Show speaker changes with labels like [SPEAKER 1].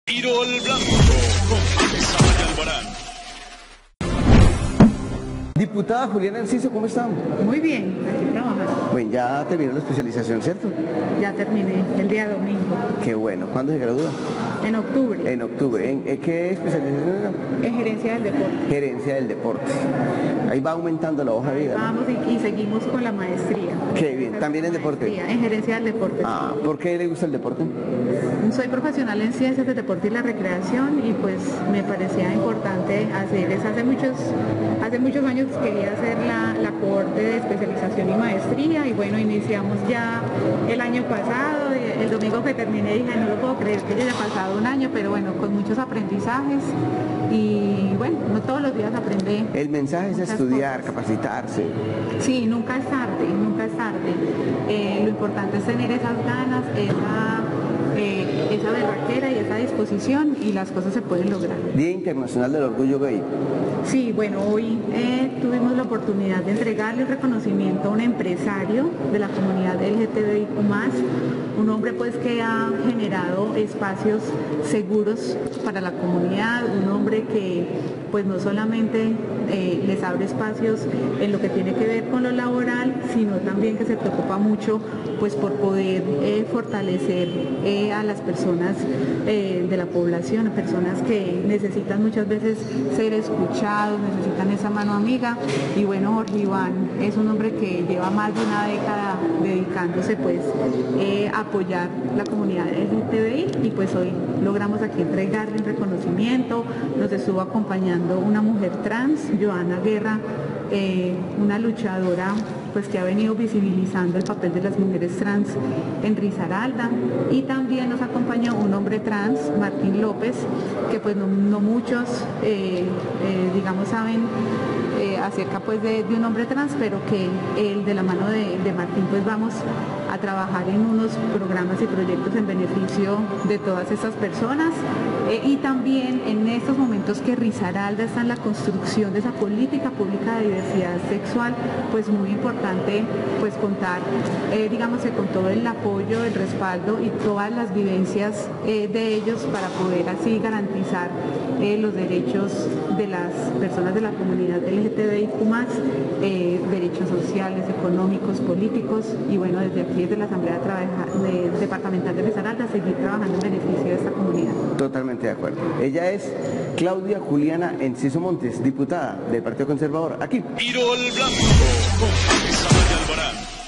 [SPEAKER 1] Tiro al blanco con Alexa Albarán.
[SPEAKER 2] Diputada Juliana Enciso, ¿cómo está?
[SPEAKER 3] Muy bien, aquí trabajando.
[SPEAKER 2] Bueno, ya terminó la especialización, ¿cierto?
[SPEAKER 3] Ya terminé el día domingo.
[SPEAKER 2] Qué bueno. ¿Cuándo se gradúa?
[SPEAKER 3] En octubre.
[SPEAKER 2] En octubre. ¿En qué especialización era?
[SPEAKER 3] En gerencia del deporte.
[SPEAKER 2] Gerencia del deporte. Ahí va aumentando la hoja de vida, ¿no?
[SPEAKER 3] Vamos y seguimos con la maestría.
[SPEAKER 2] Qué bien. ¿También en deporte?
[SPEAKER 3] Maestría, en gerencia del deporte.
[SPEAKER 2] Ah, ¿por qué le gusta el deporte?
[SPEAKER 3] Soy profesional en ciencias del deporte y la recreación y pues me parecía importante hacer eso. Hace muchos años quería hacer la cohorte de especialización y maestría y bueno, iniciamos ya el año pasado. El domingo que terminé dije, no lo puedo creer que ya haya pasado un año, pero bueno, con muchos aprendizajes y bueno, no todos los días aprende.
[SPEAKER 2] El mensaje es estudiar, capacitarse.
[SPEAKER 3] Sí, nunca es tarde, nunca es tarde. Lo importante es tener esas ganas, esa berraquera y esa disposición y las cosas se pueden lograr.
[SPEAKER 2] Día Internacional del Orgullo Gay.
[SPEAKER 3] Sí, bueno, hoy tuvimos la oportunidad de entregarle un reconocimiento a un empresario de la comunidad LGTBIQ+, un hombre pues que ha generado espacios seguros para la comunidad, un hombre que pues no solamente les abre espacios en lo que tiene que ver con lo laboral, sino también que se preocupa mucho pues por poder fortalecer a las personas de la población, personas que necesitan muchas veces ser escuchados, necesitan esa mano amiga y bueno, Jorge Iván es un hombre que lleva más de una década dedicándose pues a apoyar la comunidad LGTBI y pues hoy logramos aquí entregarle un reconocimiento, nos estuvo acompañando una mujer trans, Joana Guerra, una luchadora pues que ha venido visibilizando el papel de las mujeres trans en Risaralda y también nos acompañó un hombre trans, Martín López, que pues no muchos digamos saben acerca pues de un hombre trans, pero que él de la mano de Martín pues vamos a trabajar en unos programas y proyectos en beneficio de todas estas personas y también en estos momentos que Risaralda está en la construcción de esa política pública de diversidad sexual, pues muy importante pues contar digamos que con todo el apoyo, el respaldo y todas las vivencias de ellos para poder así garantizar los derechos de las personas de la comunidad LGTBIQ+, derechos sociales, económicos, políticos y bueno, desde aquí, desde la Asamblea Departamental de Risaralda, seguir trabajando en beneficio de esta comunidad.
[SPEAKER 2] Totalmente de acuerdo. Ella es Claudia Juliana Enciso Montes, diputada del Partido Conservador, aquí.
[SPEAKER 1] Tiro al blanco con Alexa Albarán.